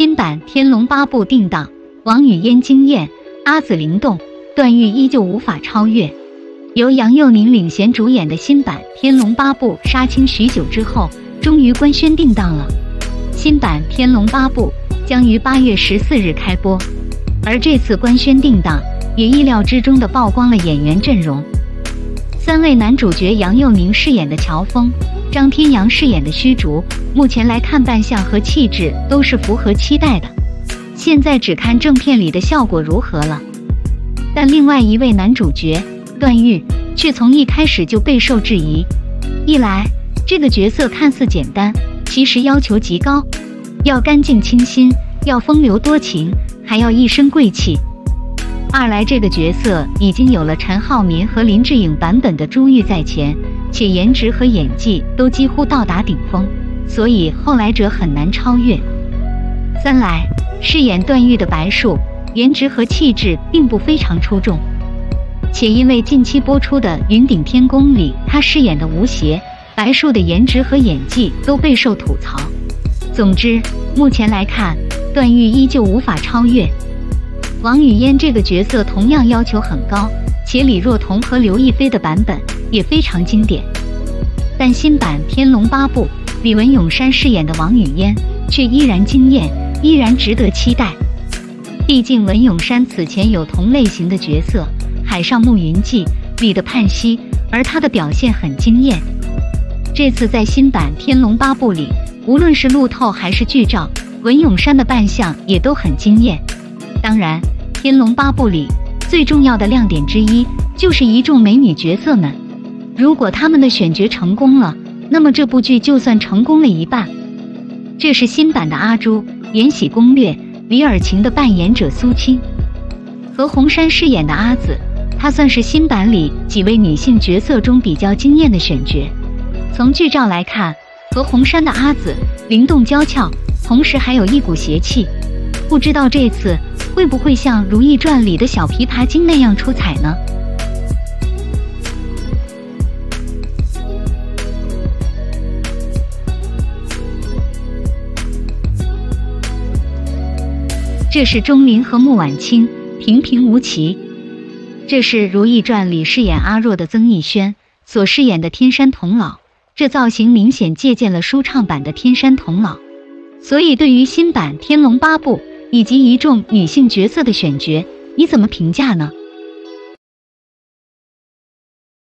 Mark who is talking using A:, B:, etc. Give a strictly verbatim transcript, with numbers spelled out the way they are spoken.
A: 新版《天龙八部》定档，王语嫣惊艳，阿紫灵动，段誉依旧无法超越。由杨佑宁领衔主演的新版《天龙八部》杀青许久之后，终于官宣定档了。新版《天龙八部》将于八月十四日开播，而这次官宣定档，也意料之中地曝光了演员阵容。三位男主角杨佑宁饰演的乔峰，张天阳饰演的虚竹，目前来看扮相和气质都是符合期待的。现在只看正片里的效果如何了。但另外一位男主角段誉却从一开始就备受质疑。一来，这个角色看似简单，其实要求极高，要干净清新，要风流多情，还要一身贵气。二来，这个角色已经有了陈浩民和林志颖版本的朱玉在前，且颜值和演技都几乎到达顶峰，所以后来者很难超越。三来，饰演段誉的白树，颜值和气质并不非常出众，且因为近期播出的《云顶天宫》里他饰演的吴邪，白树的颜值和演技都备受吐槽。总之，目前来看，段誉依旧无法超越。王语嫣这个角色同样要求很高，且李若彤和刘亦菲的版本也非常经典。但新版《天龙八部》，李文咏珊饰演的王语嫣却依然惊艳，依然值得期待。毕竟文咏珊此前有同类型的角色《海上牧云记》里的盼溪，而她的表现很惊艳。这次在新版《天龙八部》里，无论是路透还是剧照，文咏珊的扮相也都很惊艳。当然，《天龙八部》里最重要的亮点之一就是一众美女角色们。如果他们的选角成功了，那么这部剧就算成功了一半。这是新版的阿朱，《延禧攻略》李尔晴的扮演者苏青，何鸿燊饰演的阿紫，她算是新版里几位女性角色中比较惊艳的选角。从剧照来看，何鸿燊的阿紫灵动娇俏，同时还有一股邪气，不知道这次会不会像《如懿传》里的小琵琶精那样出彩呢？这是钟灵和穆婉清，平平无奇。这是《如懿传》里饰演阿若的曾艺轩所饰演的天山童姥，这造型明显借鉴了舒畅版的天山童姥。所以对于新版《天龙八部》以及一众女性角色的选角，你怎么评价呢？